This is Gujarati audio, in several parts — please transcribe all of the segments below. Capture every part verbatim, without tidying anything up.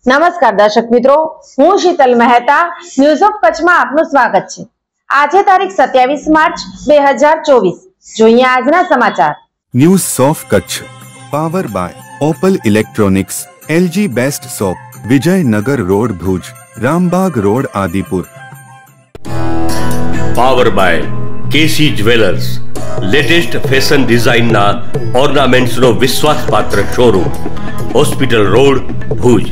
નમસ્કાર દર્શક મિત્રો, હું શીતલ મહેતા ન્યૂઝ ઓફ કચ્છમાં આપનું સ્વાગત છે। આજે તારીખ સત્યાવીસ માર્ચ બે હજાર ચોવીસ। જોઈએ આજના સમાચાર। News of Kutch power by opal electronics, LG best shop, Vijaynagar road Bhuj, Rambagh road Adipur. Power by KC jewellers, latest fashion ડિઝાઇનના ઓર્નામેન્ટ્સનો વિશ્વાસપાત્ર શોરૂમ, હોસ્પિટલ રોડ ભુજ।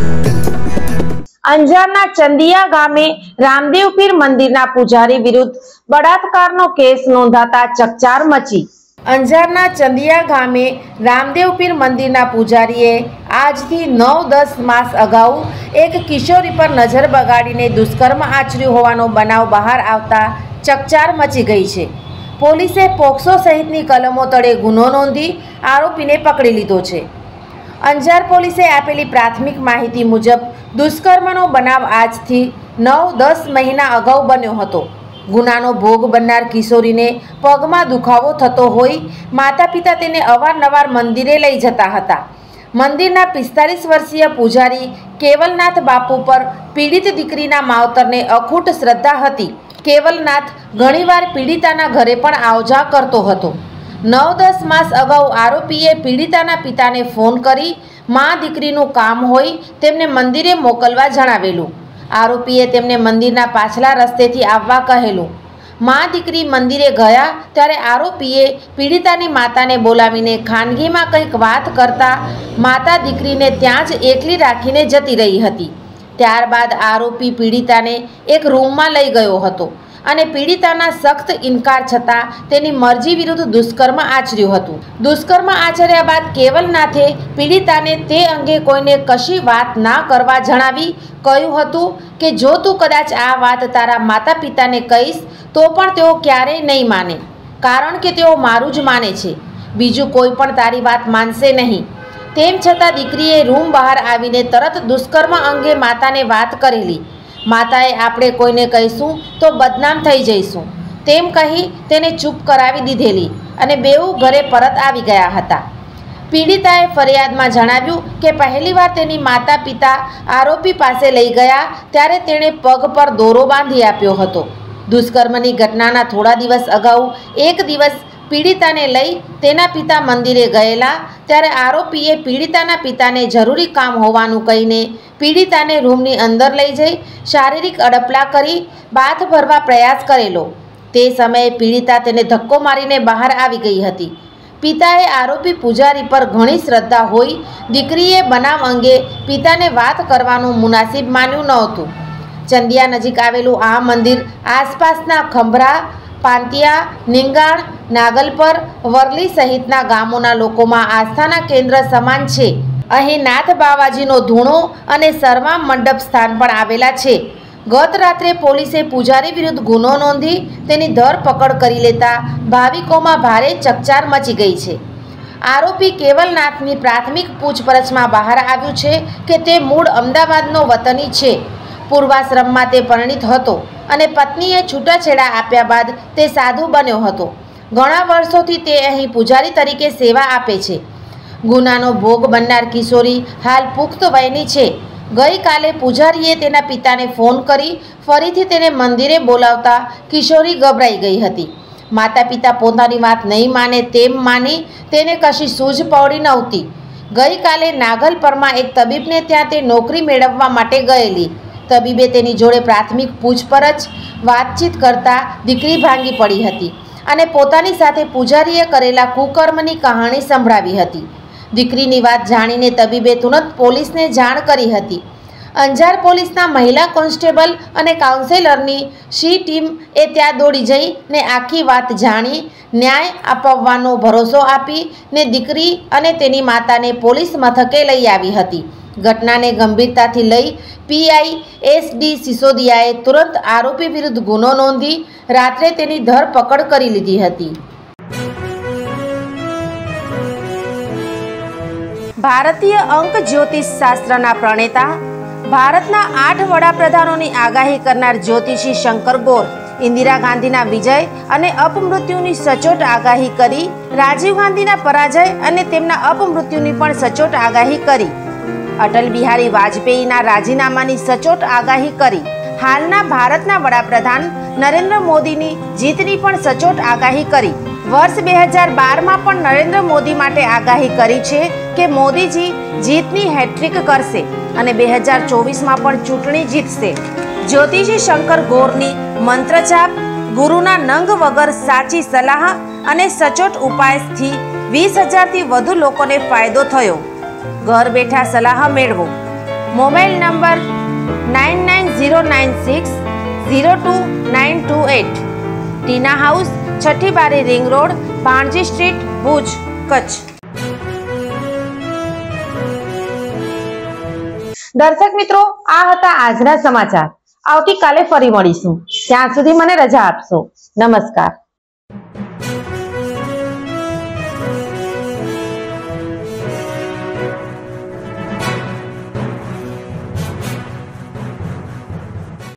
અંજારના ચંદિયા ગામે રામદેવ પીર મંદિરના પૂજારી વિરુદ્ધ બળાત્કારનો કેસ નોંધાતા ચકચાર મચી। અંજારના ચંદિયા ગામે રામદેવ પીર મંદિરના પૂજારીએ આજથી નવ દસ માસ અગાઉ એક કિશોરી પર નજર બગાડીને દુષ્કર્મ આચર્યું હોવાનો બનાવ બહાર આવતા ચકચાર મચી ગઈ છે। પોલીસે પોક્સો સહિતની કલમો તળે ગુનો નોંધી આરોપીને પકડી લીધો છે। અંજાર પોલીસે આપેલી પ્રાથમિક માહિતી મુજબ દુષ્કર્મનો બનાવ આજથી નવ દસ મહિના અગાઉ બન્યો હતો। ગુનાનો ભોગ બનનાર કિશોરીને પગમાં દુખાવો થતો હોય માતા પિતા તેને અવારનવાર મંદિરે લઈ જતા હતા। મંદિરના પિસ્તાલીસ વર્ષીય પૂજારી કેવલનાથ બાપુ પર પીડિત દીકરીના માવતરને અખૂટ શ્રદ્ધા હતી। કેવલનાથ ઘણીવાર પીડિતાના ઘરે પણ આવજા કરતો હતો। નવ દસ માસ અગાઉ આરોપીએ પીડિતાના પિતાને ફોન કરી મા દીકરીનું કામ હોય તેમને મંદિરે મોકલવા જણાવેલું। આરોપીએ તેમને મંદિરના પાછલા રસ્તેથી આવવા કહેલું। મા દીકરી મંદિરે ગયા ત્યારે આરોપીએ પીડિતાની માતાને બોલાવીને ખાનગીમાં કંઈક વાત કરતા માતા દીકરીને ત્યાં જ એકલી રાખીને જતી રહી હતી। ત્યારબાદ આરોપી પીડિતાને એક રૂમમાં લઈ ગયો હતો અને પીડિતાના સખ્ત ઇનકાર છતાં તેની મરજી વિરુદ્ધ દુષ્કર્મ આચર્યું હતું। દુષ્કર્મ આચર્યા બાદ કેવલનાથે પીડિતાને તે અંગે કોઈને કશી વાત ના કરવા જણાવી કહ્યું હતું કે જો તું કદાચ આ વાત તારા માતા પિતાને કહીશ તો પણ તેઓ ક્યારેય નહીં માને, કારણ કે તેઓ મારું જ માને છે, બીજું કોઈ પણ તારી વાત માનશે નહીં। તેમ છતાં દીકરીએ રૂમ બહાર આવીને તરત દુષ્કર્મ અંગે માતાને વાત કરેલી। માતાએ આપણે કોઈને કહીશું તો બદનામ થઈ જઈશું તેમ કહી તેને ચૂપ કરાવી દીધેલી અને બેઉ ઘરે પરત આવી ગયા હતા। પીડિતાએ ફરિયાદમાં જણાવ્યું કે પહેલીવાર તેની માતા પિતા આરોપી પાસે લઈ ગયા ત્યારે તેણે પગ પર દોરો બાંધી આપ્યો હતો। દુષ્કર્મની ઘટનાના થોડા દિવસ અગાઉ એક દિવસ પીડિતાને લઈ તેના પિતા મંદિરે ગયેલા ત્યારે આરોપીએ પીડિતાના પિતાને જરૂરી કામ હોવાનું કહીને પીડિતાને રૂમની અંદર લઈ જઈ શારીરિક અડપલા કરી બાથ ભરવા પ્રયાસ કરેલો। તે સમયે પીડિતા તેને ધક્કો મારીને બહાર આવી ગઈ હતી। પિતાએ આરોપી પૂજારી પર ઘણી શ્રદ્ધા હોઈ દીકરીએ બનાવ અંગે પિતાને વાત કરવાનું મુનાસિબ માન્યું નહોતું। ચંદિયા નજીક આવેલું આ મંદિર આસપાસના ખંભરા, પાંતિયા, નિંગાણ, નાગલપર, વરલી સહિતના ગામોના લોકોમાં આસ્થાના કેન્દ્ર સમાન છે। અહીં નાથ બાવાજીનો ધૂણો અને સરવા મંડપ સ્થાન પણ આવેલા છે। ગત રાત્રે પોલીસે પૂજારી વિરુદ્ધ ગુનો નોંધી તેની ધરપકડ કરી લેતા ભાવિકોમાં ભારે ચકચાર મચી ગઈ છે। આરોપી કેવલનાથની પ્રાથમિક પૂછપરછમાં બહાર આવ્યું છે કે તે મૂળ અમદાવાદનો વતની છે। પૂર્વાશ્રમમાં તે પરિણીત હતો અને પત્નીએ છૂટાછેડા આપ્યા બાદ તે સાધુ બન્યો હતો। ઘણા વર્ષોથી તે અહીં પૂજારી તરીકે સેવા આપે છે। ગુનાનો ભોગ બનનાર કિશોરી હાલ પુખ્ત વયની છે। ગઈકાલે પૂજારીએ તેના પિતાને ફોન કરી ફરીથી તેને મંદિરે બોલાવતા કિશોરી ગભરાઈ ગઈ હતી। માતા પિતા પોતાની વાત નહીં માને તેમ માની તેને કશી સૂઝ પડી નહોતી। ગઈકાલે નાગલપરમાં એક તબીબને ત્યાં તે નોકરી મેળવવા માટે ગયેલી। તબીબે તેની જોડે પ્રાથમિક પૂછપરછ વાતચીત કરતા દીકરી ભાંગી પડી હતી અને પોતાની સાથે પૂજારીએ કરેલા કુકર્મની કહાણી સંભળાવી હતી। દીકરીની વાત જાણીને તબીબે તુરંત પોલીસને જાણ કરી હતી। અંજાર પોલીસના મહિલા કોન્સ્ટેબલ અને કાઉન્સેલરની સી ટીમ એ ત્યાં દોડી જઈને આખી વાત જાણી ન્યાય અપાવવાનો ભરોસો આપીને દીકરી અને તેની માતાને પોલીસ મથકે લઈ આવી હતી। ઘટનાને ગંભીરતાથી લઈ પીઆઈ એસ ડી સિસોદિયાએ તુરંત આરોપી વિરુદ્ધ ગુનો નોંધી રાત્રે તેની ધરપકડ કરી લીધી હતી। ભારતીય અંક જ્યોતિષ શાસ્ત્રના પ્રણેતા, ભારતના આઠ વડાપ્રધાનોની આગાહી કરનાર જ્યોતિષી શંકર ગોર ઇન્દિરા ગાંધીના વિજય અને અપમૃત્યુની સચોટ આગાહી કરી, રાજીવ ગાંધીના પરાજય અને તેમના અપમૃત્યુની પણ સચોટ આગાહી કરી। અટલ બિહારી વાજપેયીના રાજીનામાની સચોટ આગાહી કરી. હાલના ભારતના વડાપ્રધાન નરેન્દ્ર મોદીની જીતની પણ સચોટ આગાહી કરી. વર્ષ બે હજાર બારમાં પણ નરેન્દ્ર મોદી માટે આગાહી કરી છે કે મોદીજી જીતની હેટ્રિક કરશે અને બે હજાર ચોવીસમાં પણ ચૂંટણી જીતશે. જ્યોતિષી શંકર ગોરની મંત્રજાપ, ગુરુના નંગ વગર સાચી સલાહ અને સચોટ ઉપાયથી વીસ હજારથી વધુ લોકોને ફાયદો થયો. ઘર બેઠા સલાહ મેળવો. Mobile number nine nine zero nine six zero two nine two eight. Tina house, Chhathi Bari ring road, Bhanji street, Bhuj, Kutch. દર્શક મિત્રો, આ હતા આજના સમાચાર. આવતીકાલે ફરી મળીશું. ત્યાં સુધી મને રજા આપશો. નમસ્કાર.